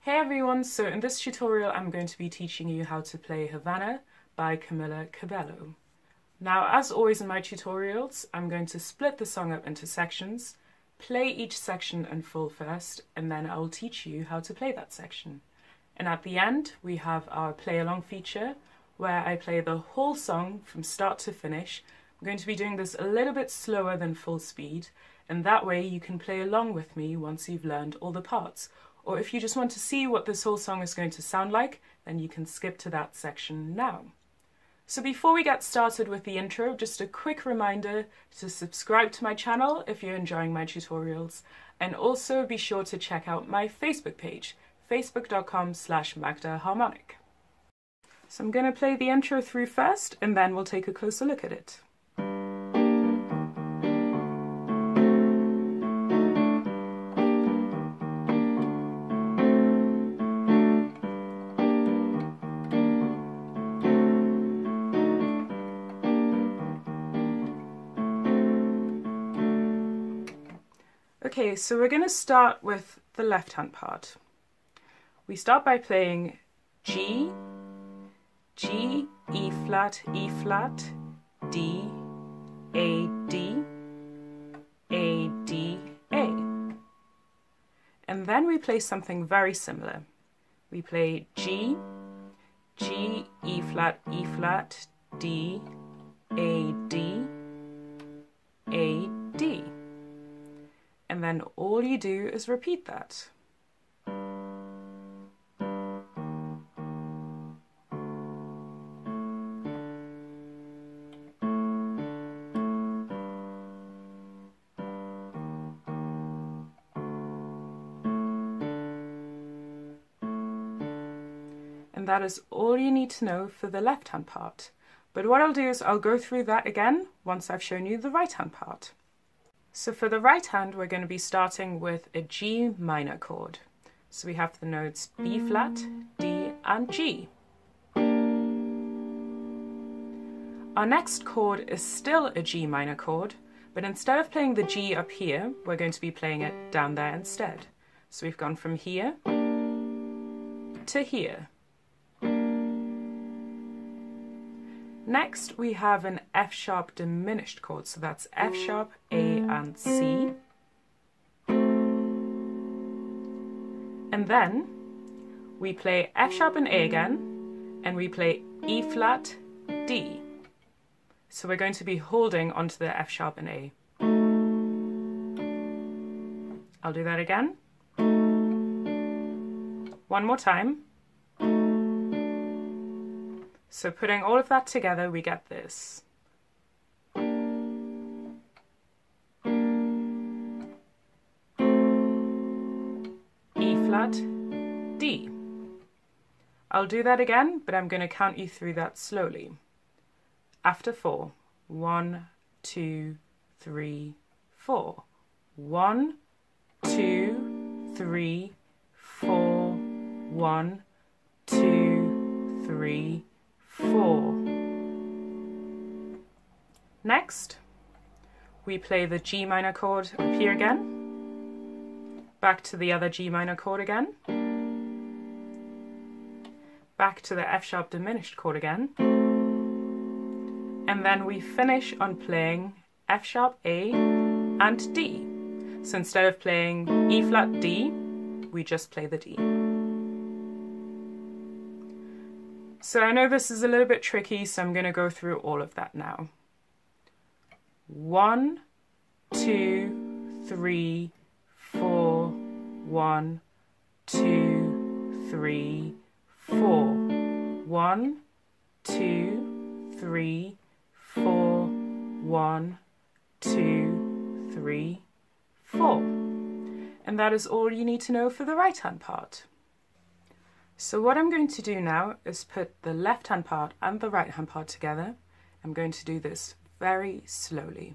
Hey everyone, so in this tutorial I'm going to be teaching you how to play Havana by Camila Cabello. Now, as always in my tutorials, I'm going to split the song up into sections, play each section in full first, and then I'll teach you how to play that section. And at the end, we have our play along feature, where I play the whole song from start to finish. I'm going to be doing this a little bit slower than full speed, and that way you can play along with me once you've learned all the parts. Or if you just want to see what this whole song is going to sound like, then you can skip to that section now. So before we get started with the intro, just a quick reminder to subscribe to my channel if you're enjoying my tutorials, and also be sure to check out my Facebook page, facebook.com/MagdaHarmonic. So I'm going to play the intro through first, and then we'll take a closer look at it. Okay, so we're going to start with the left-hand part. We start by playing G, G, E flat, D, A, D, A, D, A. And then we play something very similar. We play G, G, E flat, D, A, D, A, D. And then all you do is repeat that. And that is all you need to know for the left-hand part. But what I'll do is I'll go through that again once I've shown you the right-hand part. So for the right hand, we're going to be starting with a G minor chord. So we have the notes B flat, D, and G. Our next chord is still a G minor chord, but instead of playing the G up here, we're going to be playing it down there instead. So we've gone from here to here. Next, we have an F sharp diminished chord, so that's F sharp, A, and C. And then we play F sharp and A again, and we play E flat, D. So we're going to be holding onto the F sharp and A. I'll do that again. One more time. So putting all of that together, we get this. E flat, D. I'll do that again, but I'm going to count you through that slowly. After 4. 1, 2, 3, 4. 1, 2, 3, 4. 1, 2, 3, 4. Next, we play the G minor chord up here again, back to the other G minor chord again, back to the F sharp diminished chord again, and then we finish on playing F sharp, A, and D. So instead of playing E flat, D, we just play the D. So I know this is a little bit tricky, so I'm going to go through all of that now. 1, 2, 3, 4. 1, 2, 3, 4. 1, 2, 3, 4. 1, 2, 3, 4. And that is all you need to know for the right-hand part. So what I'm going to do now is put the left-hand part and the right-hand part together. I'm going to do this very slowly.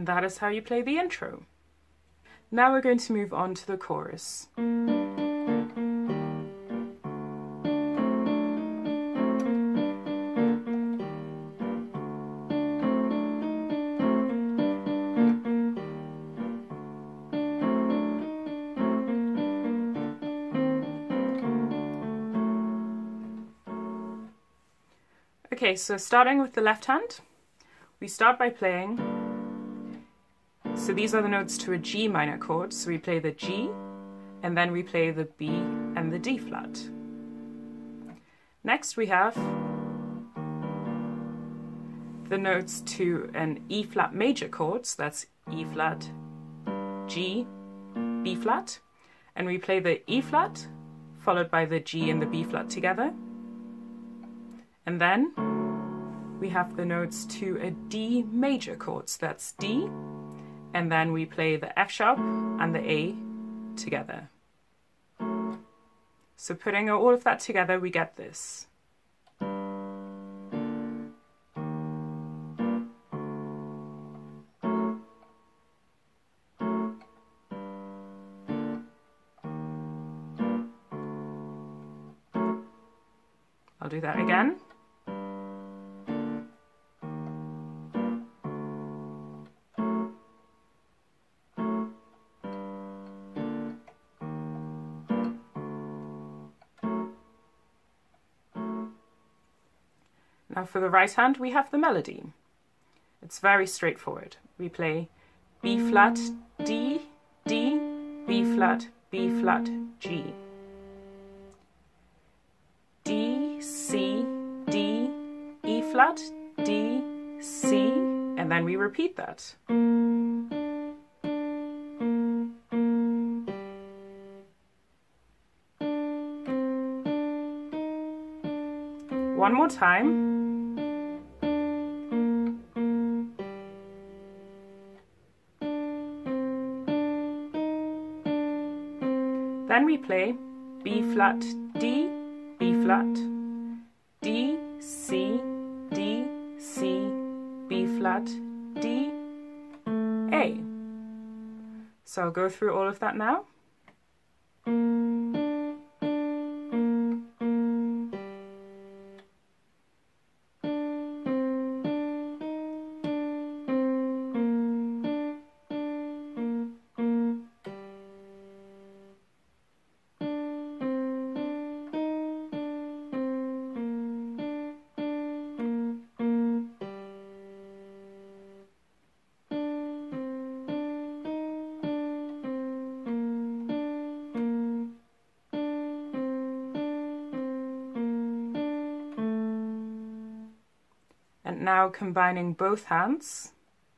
that is how you play the intro. Now we're going to move on to the chorus. Okay, so starting with the left hand, we start by playing, so these are the notes to a G minor chord, so we play the G, and then we play the B and the D flat. Next we have the notes to an E flat major chord, so that's E flat, G, B flat, and we play the E flat, followed by the G and the B flat together. And then we have the notes to a D major chord, so that's D, and then we play the F sharp and the A together. So putting all of that together, we get this. I'll do that again. Now for the right hand, we have the melody. It's very straightforward. We play B flat, D, D, B flat, B flat, G. D, C, D, E flat, D, C, and then we repeat that. One more time. Then we play B flat, D, B flat, D, C, D, C, B flat, D, A. So I'll go through all of that now. And now combining both hands.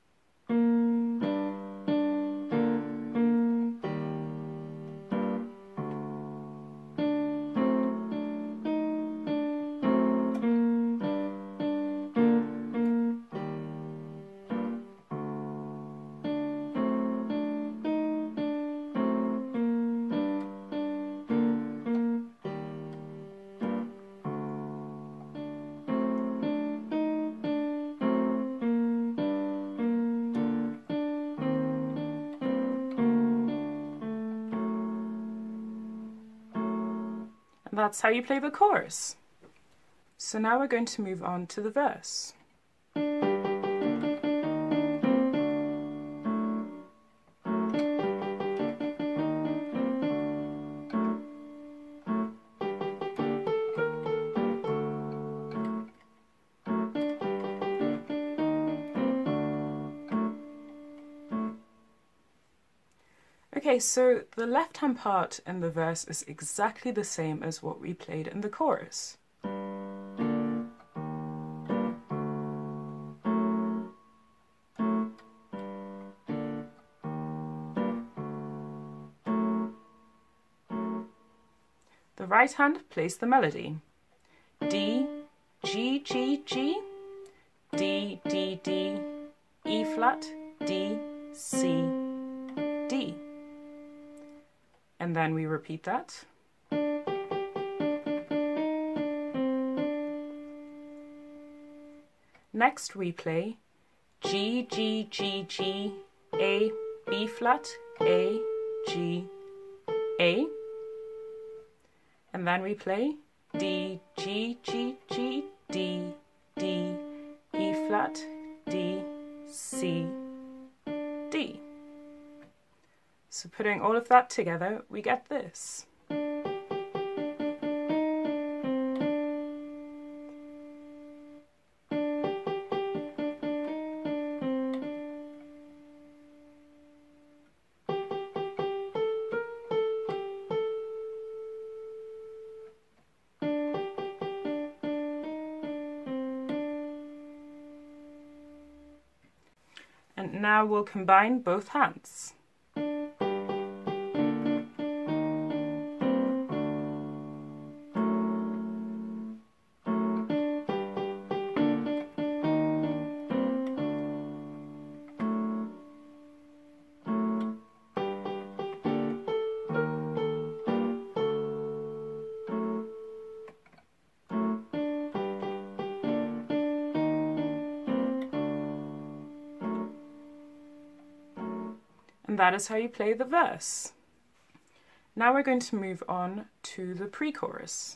And that's how you play the chorus. So now we're going to move on to the verse. Okay, so the left-hand part in the verse is exactly the same as what we played in the chorus. The right hand plays the melody. D, G, G, G, D, D, D, E flat, D, C, D. And then we repeat that. Next we play G, G, G, G, A, B flat, A, G, A. And then we play D, G, G, G, D, D, E flat, D, C, D. So putting all of that together, we get this. And now we'll combine both hands. And that is how you play the verse. Now we're going to move on to the pre-chorus.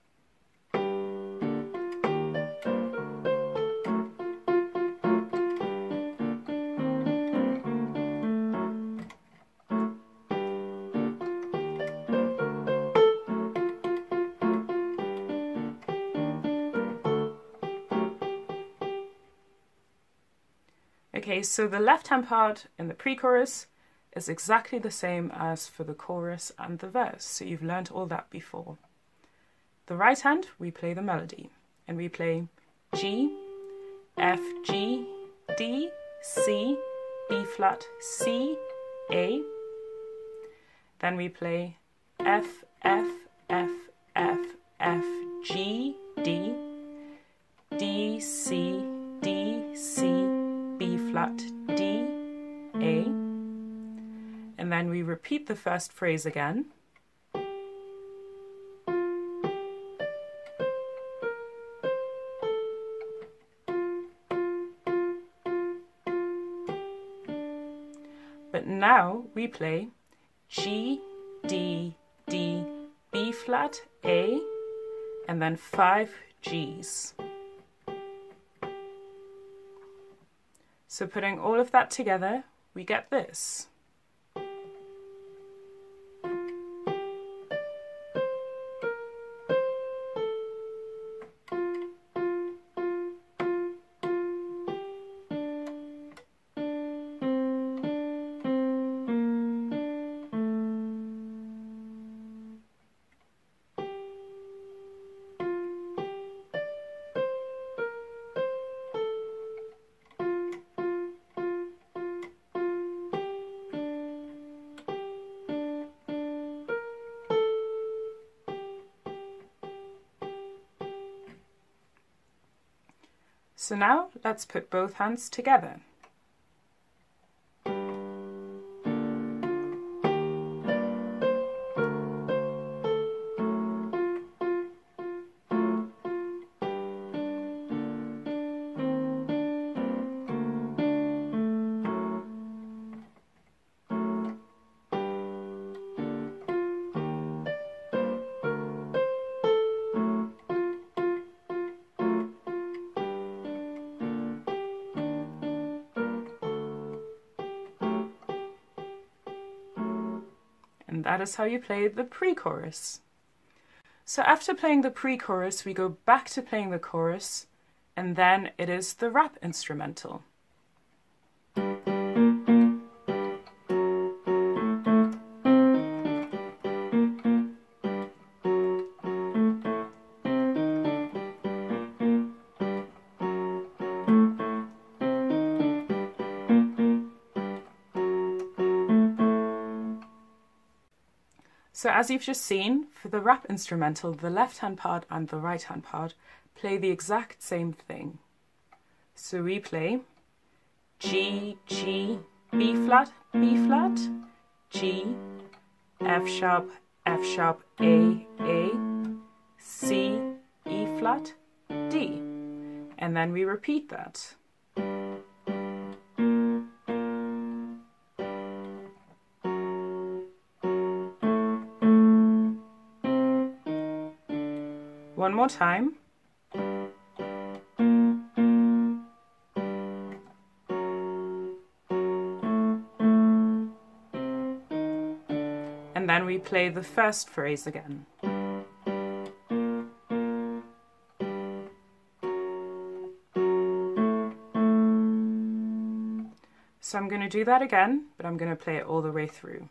Okay, so the left-hand part in the pre-chorus is exactly the same as for the chorus and the verse, so you've learnt all that before. The right hand, we play the melody, and we play G, F, G, D, C, B flat, C, A. Then we play F, F, F, F, F, G, D, D, C, D, C, B flat, D, A. And then we repeat the first phrase again. But now we play G, D, D, B flat, A, and then 5 Gs. So putting all of that together, we get this. So now let's put both hands together. And that is how you play the pre-chorus. So after playing the pre-chorus, we go back to playing the chorus, and then it is the rap instrumental. So as you've just seen, for the rap instrumental, the left-hand part and the right-hand part play the exact same thing. So we play G, G, B flat, G, F sharp, A, C, E flat, D. And then we repeat that. One more time. And then we play the first phrase again. So I'm going to do that again, but I'm going to play it all the way through.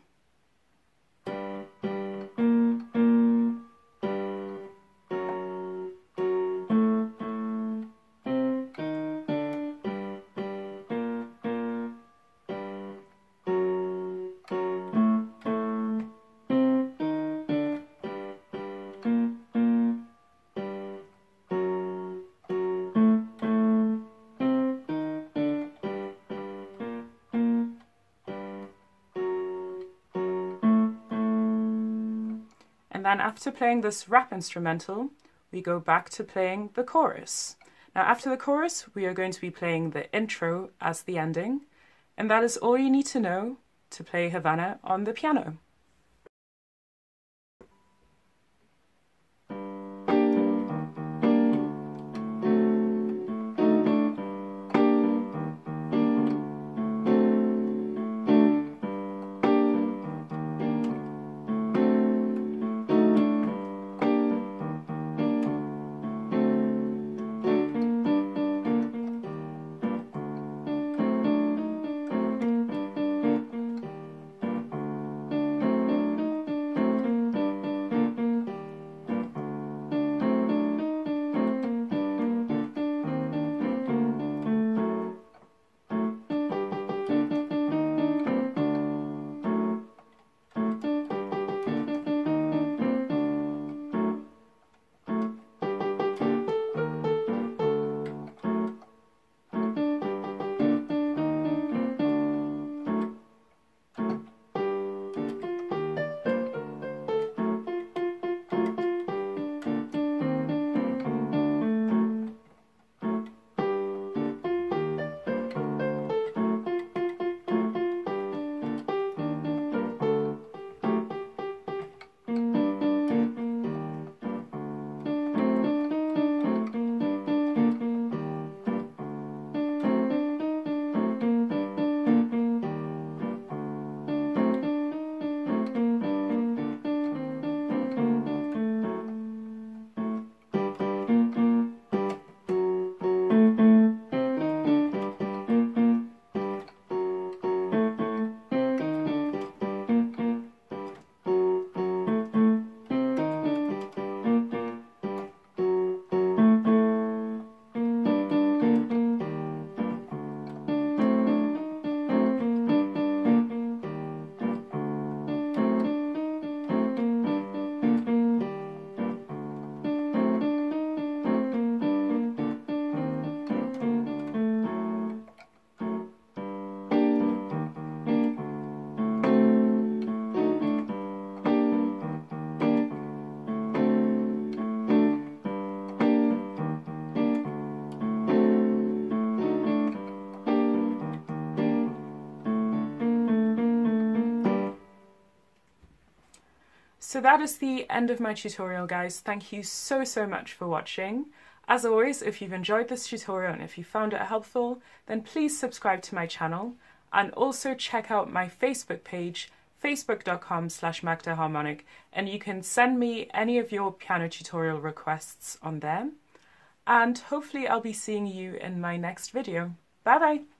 And then after playing this rap instrumental, we go back to playing the chorus. Now after the chorus, we are going to be playing the intro as the ending, and that is all you need to know to play Havana on the piano. So that is the end of my tutorial, guys. Thank you so much for watching. As always, if you've enjoyed this tutorial and if you found it helpful, then please subscribe to my channel and also check out my Facebook page, facebook.com/magdaharmonic, and you can send me any of your piano tutorial requests on there. And hopefully I'll be seeing you in my next video. Bye bye!